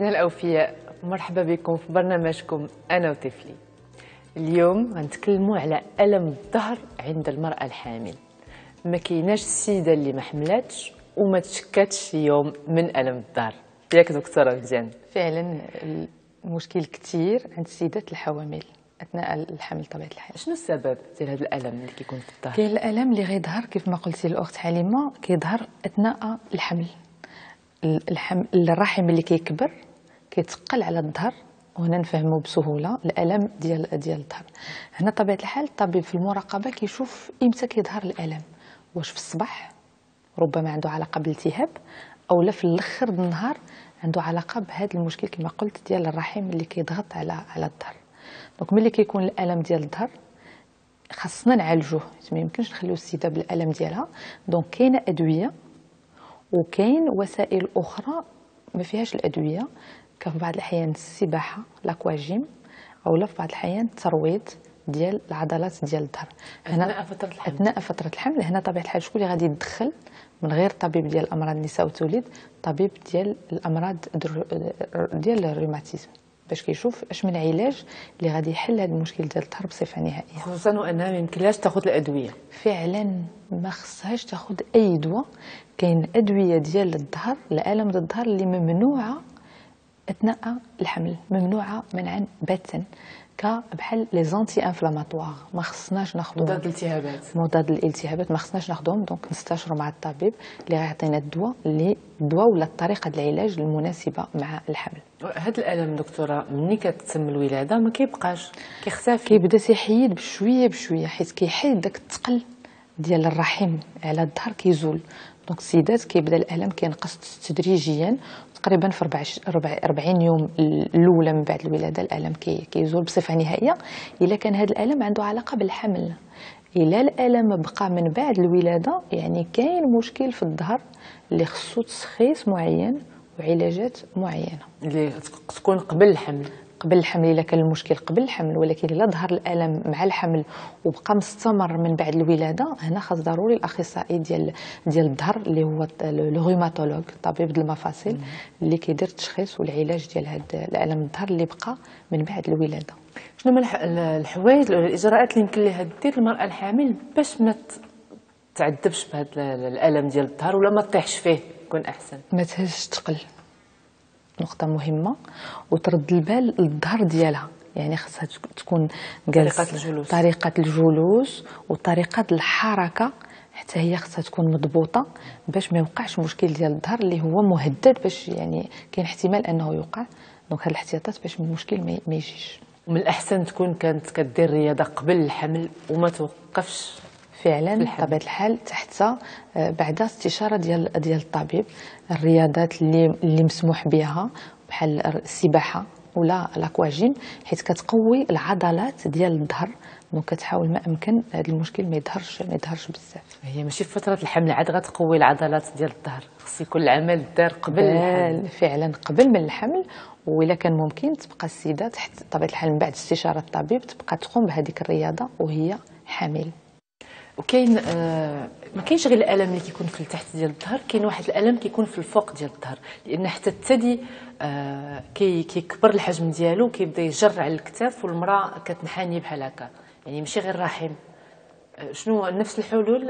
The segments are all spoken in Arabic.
مشاهدينا الأوفياء، مرحبا بكم في برنامجكم أنا وطفلي. اليوم غنتكلموا على ألم الظهر عند المرأة الحامل. ما كايناش السيدة اللي ما حملاتش وما تشكاتش يوم من ألم الظهر، ياك دكتورة مزيان؟ فعلا المشكل كثير عند السيدات الحوامل اثناء الحمل بطبيعه الحال. شنو السبب ديال هذا الألم اللي كيكون في الظهر؟ كاين الالم اللي غيظهر كيف ما قلتي الاخت حليمه، كيظهر اثناء الحمل. الرحم اللي كيكبر كيتقل على الظهر، وهنا نفهموا بسهوله الالم ديال الظهر. هنا طبيعه الحال الطبيب في المراقبه كيشوف امتى كيظهر الالم، واش في الصباح ربما عنده علاقه بالالتهاب، او لا في الاخر النهار عنده علاقه بهذا المشكل كما قلت ديال الرحم اللي كيضغط على الظهر. دونك ملي كيكون الالم ديال الظهر خاصنا نعالجوه، ما يمكنش نخليو السيده بالالم ديالها. دونك كاينه ادويه وكاين وسائل اخرى ما فيهاش الادويه، كفي بعض الاحيان السباحه لاكواجيم، او لا في بعض الاحيان الترويض ديال العضلات ديال الظهر اثناء فتره الحمل. هنا طبيعه الحال شكون اللي غادي يدخل من غير طبيب ديال امراض النساء والتوليد، طبيب ديال الامراض ديال الروماتيزم، باش كيشوف اش من علاج اللي غادي يحل هذا المشكل ديال الظهر بصفه نهائيه. خصوصا وانها ما يمكنلاش تاخذ الادويه. فعلا ما خصهاش تاخذ اي دواء. كاين ادويه ديال الظهر لالم الظهر اللي ممنوعه اثناء الحمل، ممنوعه منعا باتا، بحال لي زونتي انفلاماتوار ما خصناش ناخذهم. مضاد للالتهابات ما خصناش ناخذهم. دونك نستشروا مع الطبيب اللي غيعطينا الدواء ولا الطريقه ديال العلاج المناسبه مع الحمل. هذا الالم دكتوره ملي كتتم الولاده ما كيبقاش، كيختفي، كيبدا تيحيد بشويه بشويه، حيت كيحيد داك الثقل ديال الرحم على الظهر كيزول. دونك السيدات كيبدا الالم كينقص تدريجيا، تقريبا في 40 يوم الاولى من بعد الولاده الالم كيزول بصفه نهائيه. الا كان هذا الالم عنده علاقه بالحمل. الا الالم بقى من بعد الولاده يعني كاين مشكل في الظهر اللي خصو تشخيص معين وعلاجات معينه اللي تكون قبل الحمل. قبل الحمل الا كان المشكل قبل الحمل، ولكن الا ظهر الالم مع الحمل وبقى مستمر من بعد الولاده، هنا خاص ضروري الاخصائي ديال الظهر اللي هو الروماتولوج، طبيب المفاصل، اللي كيدير التشخيص والعلاج ديال هذا الالم الظهر اللي بقى من بعد الولاده. شنو هما الحوايج ولا الاجراءات اللي يمكن لها دير المراه الحامل باش ما تعذبش بهذا الالم ديال الظهر ولا ما تطيحش فيه يكون احسن؟ ما تهزش تقل، نقطة مهمة، وترد البال للظهر ديالها. يعني خاصها تكون جالسة، طريقة الجلوس وطريقة الحركة حتى هي خاصها تكون مضبوطة باش ما يوقعش مشكل ديال الظهر اللي هو مهدد، باش يعني كاين احتمال انه يوقع. دونك هاد الاحتياطات باش المشكل ما يجيش. ومن الاحسن تكون كانت كدير رياضة قبل الحمل وما توقفش فعلا بطبيعه الحال تحت بعد استشاره ديال الطبيب. الرياضات اللي مسموح بها بحال السباحه ولا لاكواجيم، حيت كتقوي العضلات ديال الظهر. دونك كتحاول ما امكن هذا المشكل ما يظهرش بزاف. هي ماشي في فتره الحمل عاد غتقوي العضلات ديال الظهر، خص يكون العمل دار قبل الحمل. فعلا قبل من الحمل، وإلا كان ممكن تبقى السيده تحت طبيعه الحال من بعد استشاره الطبيب تبقى تقوم بهذيك الرياضه وهي حامل. وكاين ما كاينش غير الالم اللي كيكون في التحت ديال الظهر، كاين واحد الالم كيكون في الفوق ديال الظهر، لان حتى الثدي كيكبر الحجم ديالو، كيبدا يجر على الكتاف والمراه كتنحني بحال هكا، يعني ماشي غير الرحم. شنو نفس الحلول؟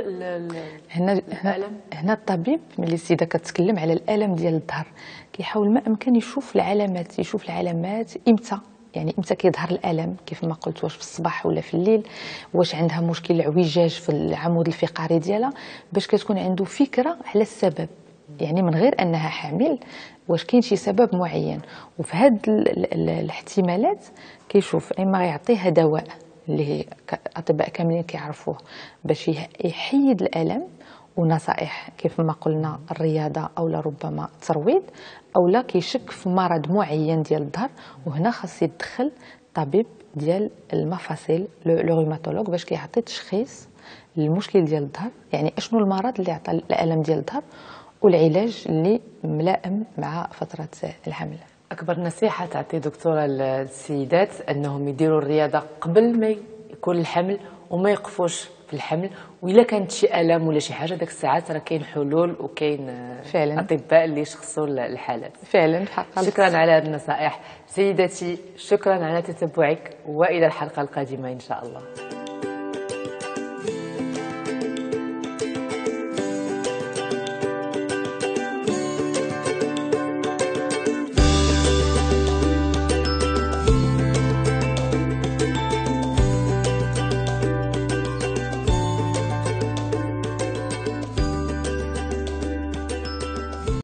هنا الطبيب ملي السيده كتكلم على الالم ديال الظهر كيحاول ما امكن يشوف العلامات امتى، يعني امتى كيظهر الالم كيف ما قلت، واش في الصباح ولا في الليل، واش عندها مشكل اعوجاج في العمود الفقري ديالها، باش كتكون عنده فكره على السبب. يعني من غير انها حامل واش كاين شي سبب معين. وفي هاد الاحتمالات كيشوف اما غيعطيها دواء اللي الاطباء كاملين كيعرفوه باش يحيد الالم، ونصائح كيف ما قلنا الرياضه او ربما الترويض، او لا كيشك في مرض معين ديال الظهر، وهنا خاص يدخل طبيب ديال المفاصل لو روماتولوج باش كيعطي تشخيص للمشكل ديال الظهر، يعني اشنو المرض اللي عطى الالم ديال الظهر والعلاج اللي ملائم مع فتره الحمل. اكبر نصيحه تعطي دكتوره للسيدات انهم يديروا الرياضه قبل ما يكون الحمل وما يقفوش في الحمل. والا كانت شي الام ولا شي حاجه داك الساعات راه كاين حلول وكاين فعلا اطباء اللي يشخصوا الحالات. فعلا حقا. شكرا على هذه النصائح سيدتي، شكرا على تتبعك والى الحلقه القادمه ان شاء الله.